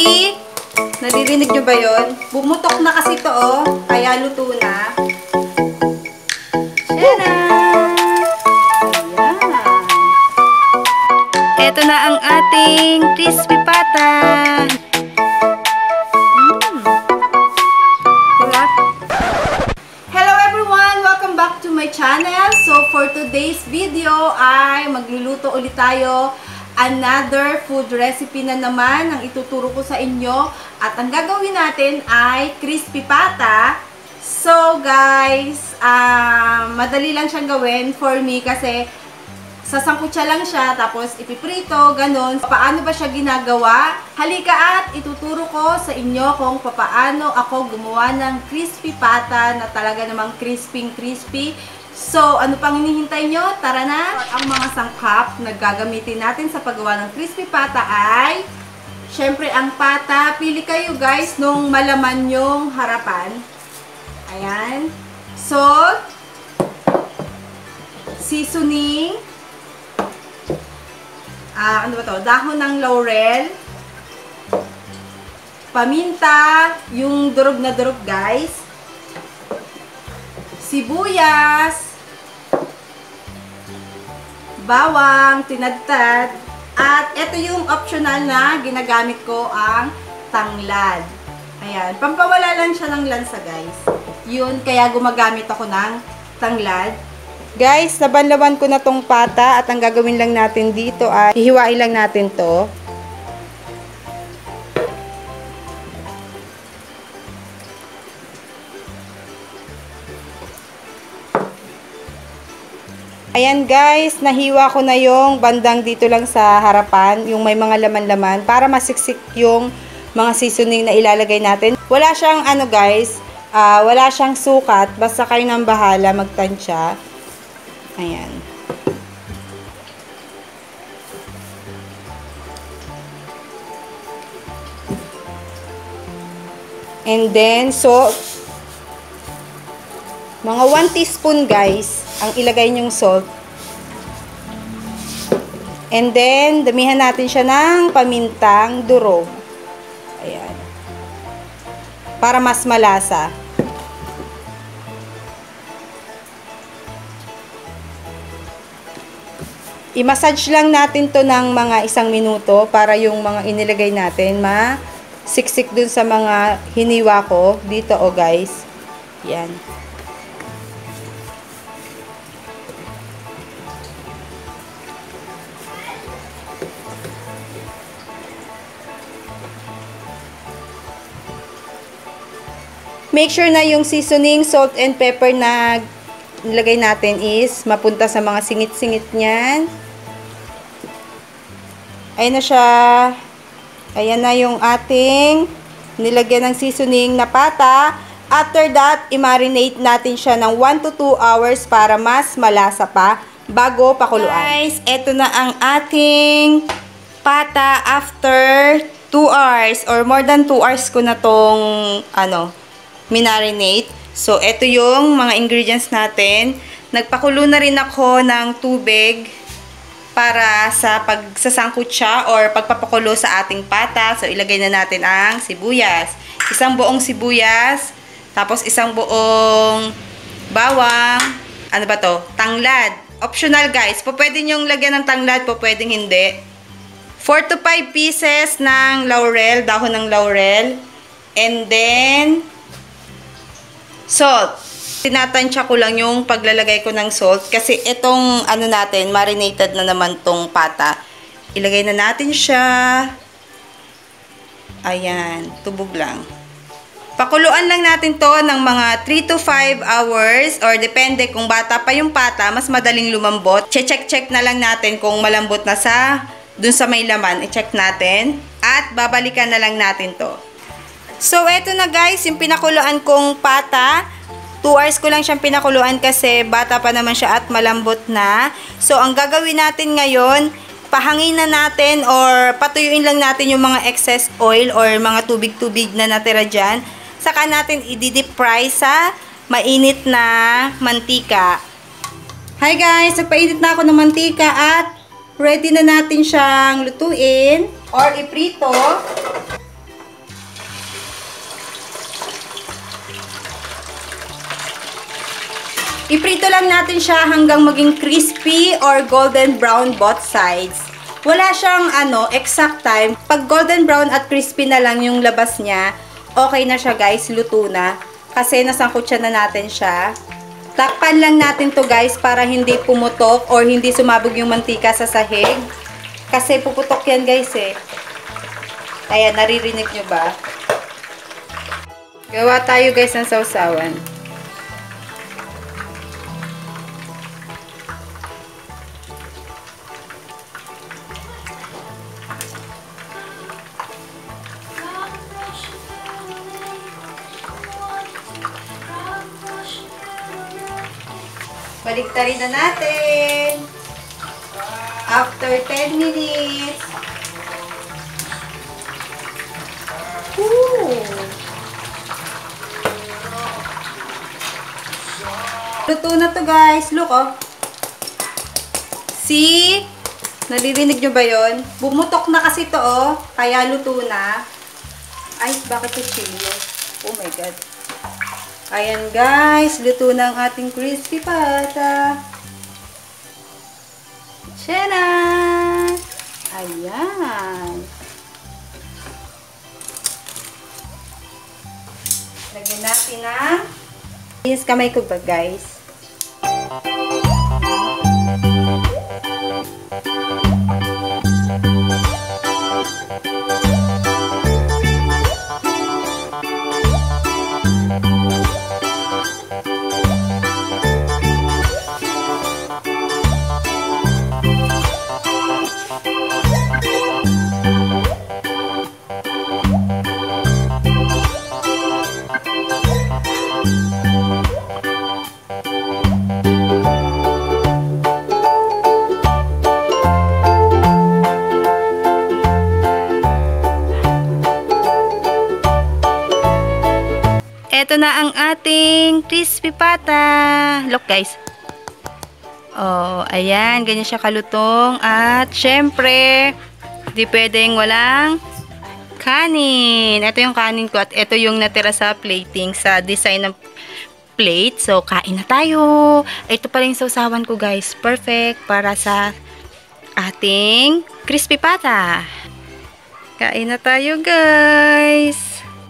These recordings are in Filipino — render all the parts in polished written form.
crispy. Naririnig nyo ba yun? Bumutok na kasi ito, oh. Kaya luto na. Tara! Ayan. Ito na ang ating crispy pata. Diba? Hello everyone! Welcome back to my channel. So for today's video ay magluluto ulit tayo. Another food recipe na naman ang ituturo ko sa inyo. At ang gagawin natin ay crispy pata. So guys, madali lang siyang gawin for me kasi sasangkutsa lang siya tapos ipiprito, ganun. Paano ba siya ginagawa? Halika at ituturo ko sa inyo kung paano ako gumawa ng crispy pata na talaga namang crispy. So, ano pang hinihintay nyo? Tara na! Ang mga sangkap na gagamitin natin sa paggawa ng crispy pata ay syempre ang pata. Pili kayo guys nung malaman yung harapan. Ayan. Salt. Seasoning. Ano ba to? Dahon ng laurel. Paminta. Yung durog na durog guys. Sibuyas. Bawang, tinadtad, at ito yung optional na ginagamit ko, ang tanglad. Ayan, pampawala lang siya ng lansa guys. Yun, kaya gumagamit ako ng tanglad. Guys, nabanlawan ko na tong pata at ang gagawin lang natin dito ay hihiwain lang natin to. Ayan guys, nahiwa ko na yung bandang dito lang sa harapan, yung may mga laman-laman, para masiksik yung mga seasoning na ilalagay natin. Wala siyang ano guys, wala siyang sukat, basta kayo nang bahala magtansya. Ayan. And then, so, mga 1 teaspoon guys, ang ilagay nyong salt. And then, damihan natin siya ng pamintang durog. Ayan. Para mas malasa. I-massage lang natin to ng mga 1 minuto para yung mga inilagay natin siksik dun sa mga hiniwa ko. Dito guys. Yan. Make sure na yung seasoning, salt and pepper na nilagay natin is mapunta sa mga singit-singit niyan. Ayan na siya. Ayan na yung ating nilagyan ng seasoning na pata. After that, i-marinate natin siya ng 1 to 2 hours para mas malasa pa bago pakuluan. Guys, eto na ang ating pata after 2 hours or more than 2 hours ko na tong minarinate. So, ito yung mga ingredients natin. Nagpakulo na rin ako ng tubig para sa pagsasangkut siya or pagpapakulo sa ating pata. So, ilagay na natin ang sibuyas. 1 buong sibuyas. Tapos, 1 buong bawang. Ano ba to? Tanglad. Optional guys. Pwede nyong lagyan ng tanglad, pwedeng hindi. 4 to 5 pieces ng laurel, dahon ng laurel. And then, salt. Tinatansya ko lang yung paglalagay ko ng salt kasi itong natin, marinated na naman tong pata. Ilagay na natin siya. Ayan, tubog lang. Pakuluan lang natin to ng mga 3 to 5 hours or depende kung bata pa yung pata, mas madaling lumambot. Check na lang natin kung malambot na dun sa may laman. I-check natin at babalikan na lang natin to. So, eto na guys, yung pinakuluan kong pata. 2 hours ko lang siyang pinakuluan kasi bata pa naman siya at malambot na. So, ang gagawin natin ngayon, pahangin na natin or patuyuin lang natin yung mga excess oil or mga tubig-tubig na natira dyan. Saka natin i-deep fry sa mainit na mantika. Hi guys, nagpainit na ako ng mantika at ready na natin siyang lutuin or iprito. Iprito lang natin siya hanggang maging crispy or golden brown both sides. Wala siyang exact time. Pag golden brown at crispy na lang yung labas niya, okay na siya guys, luto na. Kasi nasangkot siya na natin siya. Takpan lang natin to guys para hindi pumutok or hindi sumabog yung mantika sa sahig. Kasi puputok yan guys eh. Ayan, naririnig nyo ba? Gawa tayo guys ng sausawan. Baliktarin na natin. After 10 minutes. Ooh. Luto na to guys. Look oh. See? Naririnig nyo ba yun? Bumutok na kasi to oh. Kaya luto na. Ay, bakit ito chilo? Oh my god. Ayan guys. Luto na ang ating crispy pata. Tcharam! Ayan. Lagyan natin ng kamay ko ba guys? Ito na ang ating crispy pata. Look guys. Oh, ayan. Ganyan siya kalutong. At syempre, di pwedeng walang kanin. Ito yung kanin ko. At ito yung natira sa plating, sa design ng plate. So, kain na tayo. Ito pa rin yung sausawan ko guys. Perfect para sa ating crispy pata. Kain na tayo guys.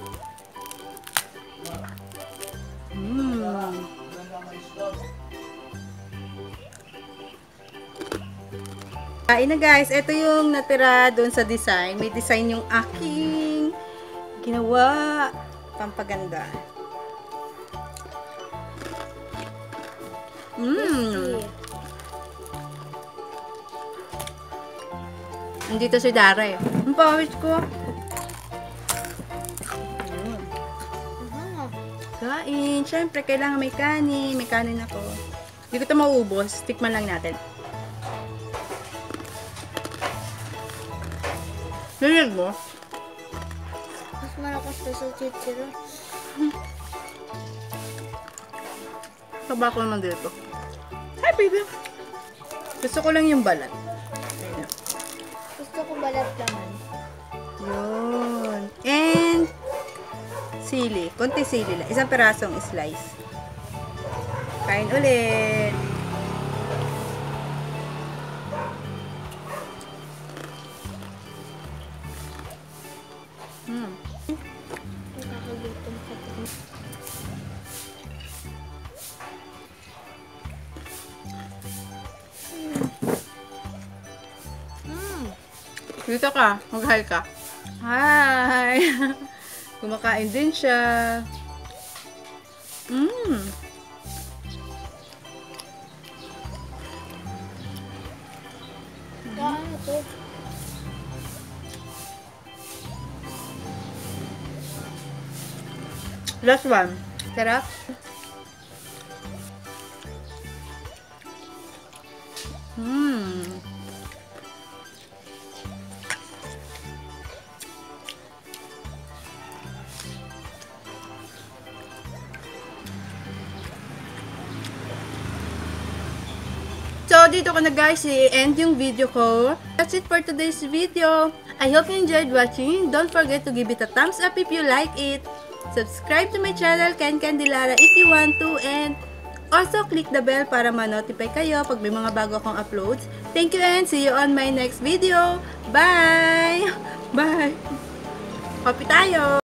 Kain na guys. Ito yung natira doon sa design. May design yung aking ginawa. Pampaganda. Nandito si Dara eh. Ang pawis ko. Kain. Siyempre, kailangan may kanin. May kanin ako. Hindi ko ito mauubos. Tikman lang natin. Narinig mo? Mas malakas pa sa chichiro. Taba ko naman dito. Hi, baby! Gusto ko lang yung balat. Gusto ko balat naman. Yun. And sili. Konti sili lang. Isang perasong slice. Kain ulit. Nakakagutom ka pa. Dito ka. Mag-hi ka. Hi! Kumakain din siya. Ano to? Last one. Sarap. So, dito ko na guys i-end yung video ko. That's it for today's video. I hope you enjoyed watching. Don't forget to give it a thumbs up if you like it. Subscribe to my channel, Ken Candelara, if you want to. And Also, click the bell para ma-notify kayo pag may mga bago akong uploads. Thank you and see you on my next video. Bye! Bye! Kape tayo!